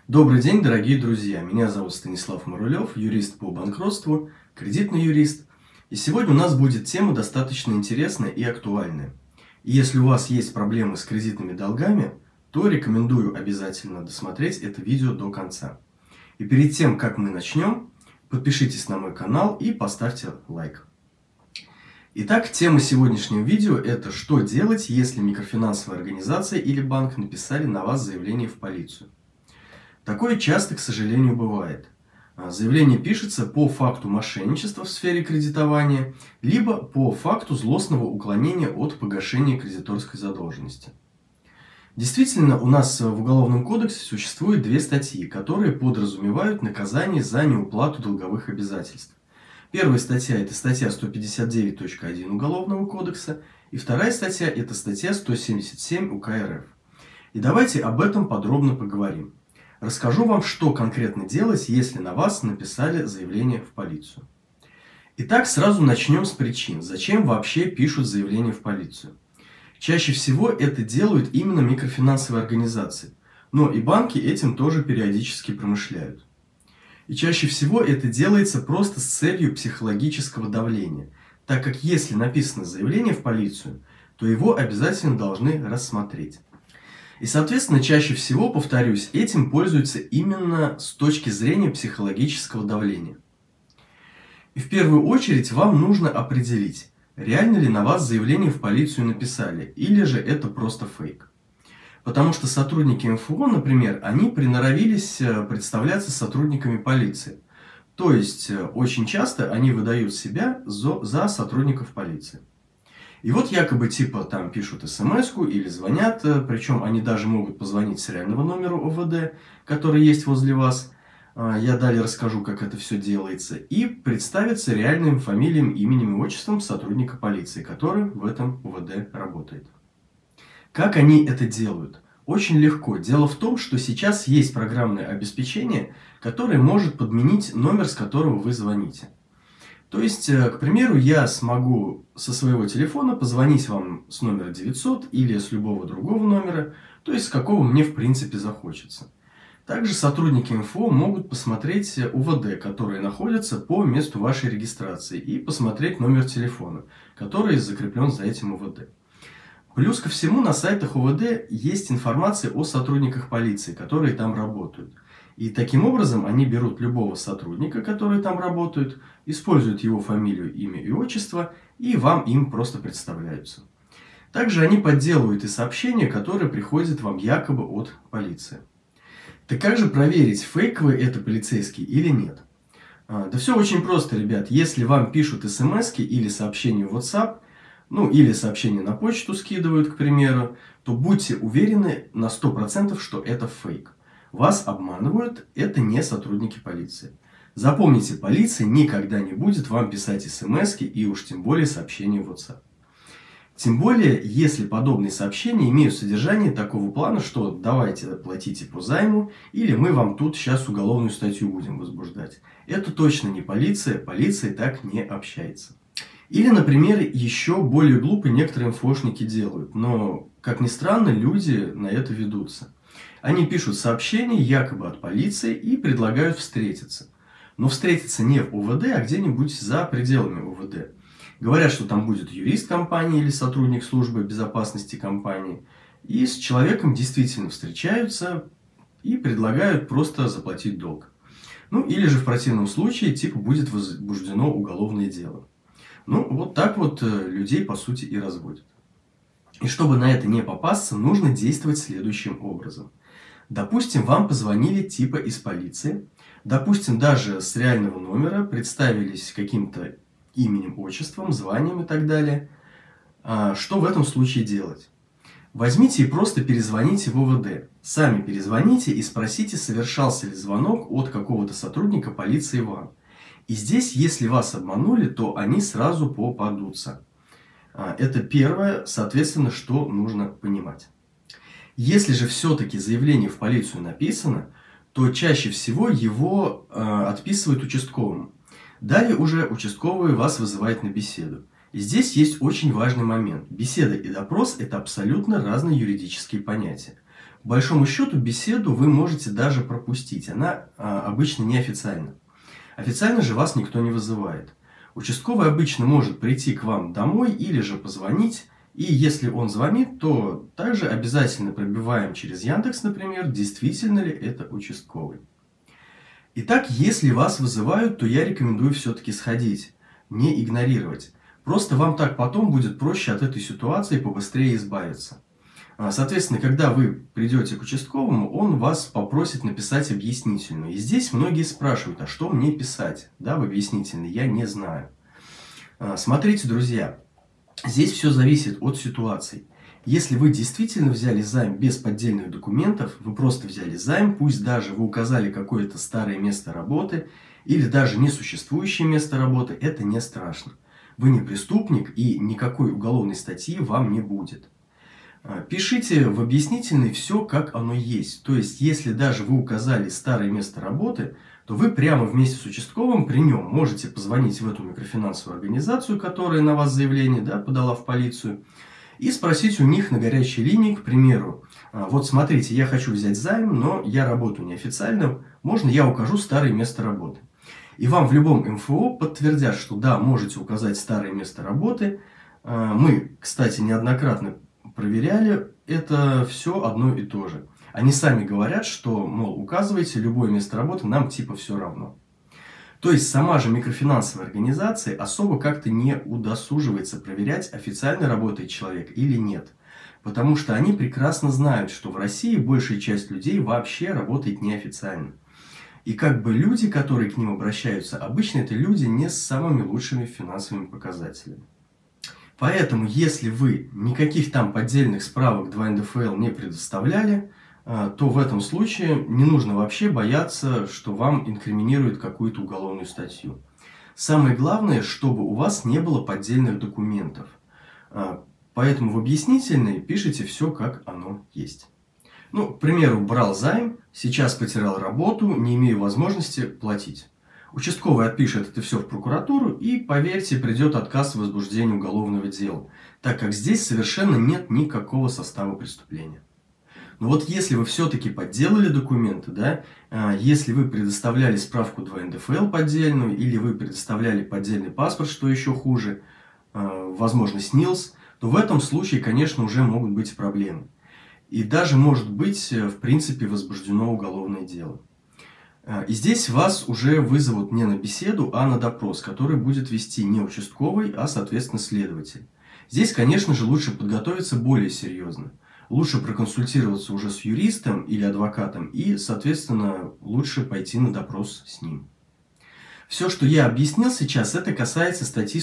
Добрый день, дорогие друзья! Меня зовут Станислав Марулев, юрист по банкротству, кредитный юрист. И сегодня у нас будет тема достаточно интересная и актуальная. И если у вас есть проблемы с кредитными долгами, то рекомендую обязательно досмотреть это видео до конца. И перед тем, как мы начнем, подпишитесь на мой канал и поставьте лайк. Итак, тема сегодняшнего видео – это что делать, если микрофинансовая организация или банк написали на вас заявление в полицию. Такое часто, к сожалению, бывает. Заявление пишется по факту мошенничества в сфере кредитования, либо по факту злостного уклонения от погашения кредиторской задолженности. Действительно, у нас в Уголовном кодексе существует две статьи, которые подразумевают наказание за неуплату долговых обязательств. Первая статья – это статья 159.1 Уголовного кодекса, и вторая статья – это статья 177 УК РФ. И давайте об этом подробно поговорим. Расскажу вам, что конкретно делать, если на вас написали заявление в полицию. Итак, сразу начнем с причин. Зачем вообще пишут заявление в полицию? Чаще всего это делают именно микрофинансовые организации, но и банки этим тоже периодически промышляют. И чаще всего это делается просто с целью психологического давления, так как если написано заявление в полицию, то его обязательно должны рассмотреть. И, соответственно, чаще всего, повторюсь, этим пользуются именно с точки зрения психологического давления. И в первую очередь вам нужно определить, реально ли на вас заявление в полицию написали, или же это просто фейк. Потому что сотрудники МФО, например, они приноровились представляться сотрудниками полиции. То есть, очень часто они выдают себя за сотрудников полиции. И вот якобы типа там пишут смс-ку или звонят, причем они даже могут позвонить с реального номера ОВД, который есть возле вас. Я далее расскажу, как это все делается. И представиться реальным фамилием, именем и отчеством сотрудника полиции, который в этом ОВД работает. Как они это делают? Очень легко. Дело в том, что сейчас есть программное обеспечение, которое может подменить номер, с которого вы звоните. То есть, к примеру, я смогу со своего телефона позвонить вам с номера 900 или с любого другого номера, то есть с какого мне в принципе захочется. Также сотрудники МФО могут посмотреть УВД, которые находятся по месту вашей регистрации, и посмотреть номер телефона, который закреплен за этим УВД. Плюс ко всему на сайтах УВД есть информация о сотрудниках полиции, которые там работают. И таким образом они берут любого сотрудника, который там работает, используют его фамилию, имя и отчество, и вам им просто представляются. Также они подделывают и сообщения, которые приходят вам якобы от полиции. Так как же проверить, фейковый это полицейский или нет? Да все очень просто, ребят. Если вам пишут смс-ки или сообщения в WhatsApp, или сообщения на почту скидывают, к примеру, то будьте уверены на 100%, что это фейк. Вас обманывают, это не сотрудники полиции. Запомните, полиция никогда не будет вам писать смс-ки и уж тем более сообщения в WhatsApp. Тем более, если подобные сообщения имеют содержание такого плана, что давайте платите по займу, или мы вам тут сейчас уголовную статью будем возбуждать. Это точно не полиция, полиция так не общается. Или, например, еще более глупо некоторые МФОшники делают, но, как ни странно, люди на это ведутся. Они пишут сообщения якобы от полиции и предлагают встретиться. Но встретиться не в УВД, а где-нибудь за пределами УВД. Говорят, что там будет юрист компании или сотрудник службы безопасности компании. И с человеком действительно встречаются и предлагают просто заплатить долг. Или же в противном случае типа будет возбуждено уголовное дело. Вот так вот людей по сути и разводят. И чтобы на это не попасться, нужно действовать следующим образом. Допустим, вам позвонили типа из полиции, допустим, даже с реального номера, представились каким-то именем, отчеством, званием и так далее. Что в этом случае делать? Возьмите и просто перезвоните в ОВД. Сами перезвоните и спросите, совершался ли звонок от какого-то сотрудника полиции вам. И здесь, если вас обманули, то они сразу попадутся. Это первое, соответственно, что нужно понимать. Если же все-таки заявление в полицию написано, то чаще всего его отписывают участковому. Далее уже участковый вас вызывает на беседу. И здесь есть очень важный момент. Беседа и допрос – это абсолютно разные юридические понятия. По большому счету, беседу вы можете даже пропустить. Она обычно неофициальна. Официально же вас никто не вызывает. Участковый обычно может прийти к вам домой или же позвонить. И если он звонит, то также обязательно пробиваем через Яндекс, например, действительно ли это участковый. Итак, если вас вызывают, то я рекомендую все-таки сходить, не игнорировать. Просто вам так потом будет проще от этой ситуации побыстрее избавиться. Соответственно, когда вы придете к участковому, он вас попросит написать объяснительную. И здесь многие спрашивают, а что мне писать? Да, в объяснительной я не знаю. Смотрите, друзья, здесь все зависит от ситуации. Если вы действительно взяли займ без поддельных документов, вы просто взяли займ, пусть даже вы указали какое-то старое место работы или даже несуществующее место работы, это не страшно. Вы не преступник и никакой уголовной статьи вам не будет. Пишите в объяснительной все, как оно есть. То есть, если даже вы указали старое место работы, то вы прямо вместе с участковым при нем можете позвонить в эту микрофинансовую организацию, которая на вас заявление подала в полицию, и спросить у них на горячей линии, к примеру, вот смотрите, я хочу взять займ, но я работаю неофициально, можно я укажу старое место работы? И вам в любом МФО подтвердят, что да, можете указать старое место работы. Мы, кстати, неоднократно проверяли, это все одно и то же. Они сами говорят, что, мол, указывайте любое место работы, нам типа все равно. То есть сама же микрофинансовая организация особо как-то не удосуживается проверять, официально работает человек или нет. Потому что они прекрасно знают, что в России большая часть людей вообще работает неофициально. И как бы люди, которые к ним обращаются, обычно это люди не с самыми лучшими финансовыми показателями. Поэтому, если вы никаких там поддельных справок 2НДФЛ не предоставляли, то в этом случае не нужно вообще бояться, что вам инкриминируют какую-то уголовную статью. Самое главное, чтобы у вас не было поддельных документов. Поэтому в объяснительной пишите все, как оно есть. Ну, к примеру, брал займ, сейчас потерял работу, не имею возможности платить. Участковый отпишет это все в прокуратуру, и, поверьте, придет отказ в возбуждении уголовного дела, так как здесь совершенно нет никакого состава преступления. Но вот если вы все-таки подделали документы, если вы предоставляли справку 2НДФЛ поддельную, или вы предоставляли поддельный паспорт, что еще хуже, возможно, СНИЛС, то в этом случае, конечно, уже могут быть проблемы. И даже может быть, в принципе, возбуждено уголовное дело. И здесь вас уже вызовут не на беседу, а на допрос, который будет вести не участковый, а, соответственно, следователь. Здесь, конечно же, лучше подготовиться более серьезно. Лучше проконсультироваться уже с юристом или адвокатом и, соответственно, лучше пойти на допрос с ним. Все, что я объяснил сейчас, это касается статьи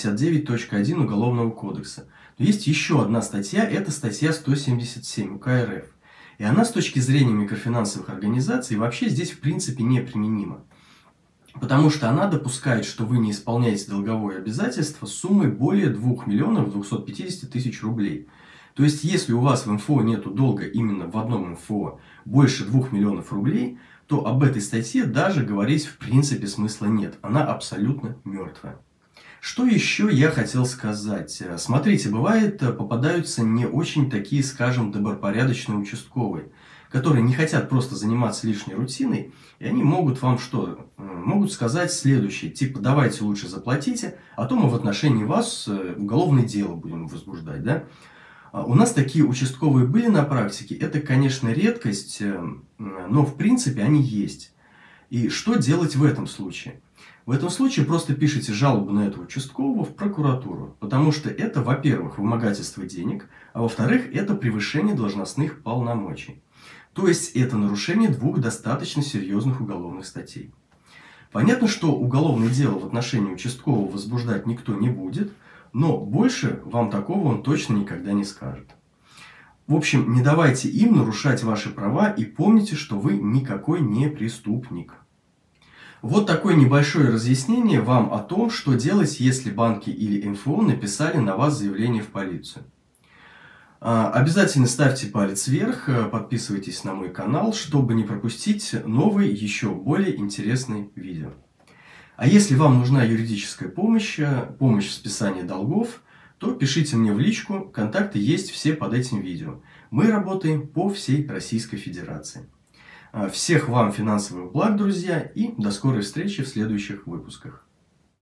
159.1 Уголовного кодекса. Но есть еще одна статья, это статья 177 УК РФ. И она с точки зрения микрофинансовых организаций вообще здесь в принципе неприменима. Потому что она допускает, что вы не исполняете долговое обязательство с суммой более 2 миллионов 250 тысяч рублей. То есть, если у вас в МФО нету долга именно в одном МФО больше 2 миллионов рублей, то об этой статье даже говорить в принципе смысла нет. Она абсолютно мертвая. Что еще я хотел сказать? Смотрите, бывает, попадаются не очень такие, скажем, добропорядочные участковые, которые не хотят просто заниматься лишней рутиной, и они могут вам что? Могут сказать следующее, типа, давайте лучше заплатите, а то мы в отношении вас уголовное дело будем возбуждать, да? У нас такие участковые были на практике, это, конечно, редкость, но в принципе они есть. И что делать в этом случае? В этом случае просто пишите жалобу на этого участкового в прокуратуру, потому что это, во-первых, вымогательство денег, а во-вторых, это превышение должностных полномочий. То есть это нарушение 2 достаточно серьезных уголовных статей. Понятно, что уголовное дело в отношении участкового возбуждать никто не будет, но больше вам такого он точно никогда не скажет. В общем, не давайте им нарушать ваши права и помните, что вы никакой не преступник. Вот такое небольшое разъяснение вам о том, что делать, если банки или МФО написали на вас заявление в полицию. Обязательно ставьте палец вверх, подписывайтесь на мой канал, чтобы не пропустить новые, еще более интересные видео. А если вам нужна юридическая помощь, помощь в списании долгов, то пишите мне в личку, контакты есть все под этим видео. Мы работаем по всей Российской Федерации. Всех вам финансовых благ, друзья, и до скорой встречи в следующих выпусках.